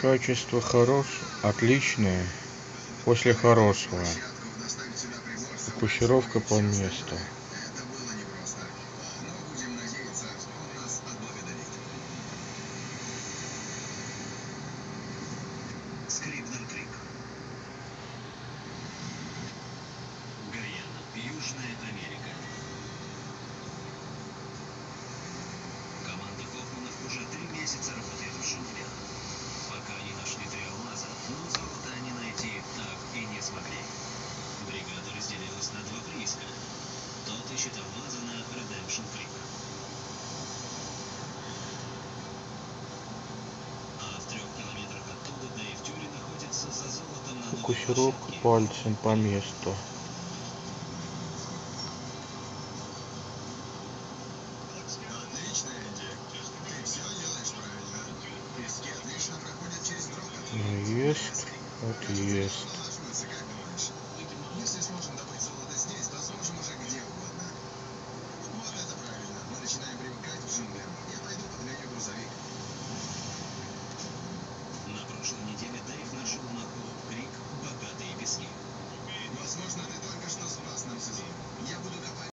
Качество хорошее, отличное, после хорошего. Фокусировка по месту. Южная Америка. Команда Хоффманов уже 3 месяца работает в джунглях. Пока не нашли 3 алмаза, но золото они найти так и не смогли. Бригада разделилась на 2 прииска. Тот ищет алмазы на Redemption Creek. А в 3 километрах оттуда Дэйв Тюри находится за золотом на новой Фокусировка площадке. пальцем по месту. Отлично, Энди. Ты все делаешь правильно. Пески отлично проходят через брокер. Наезд, отъезд.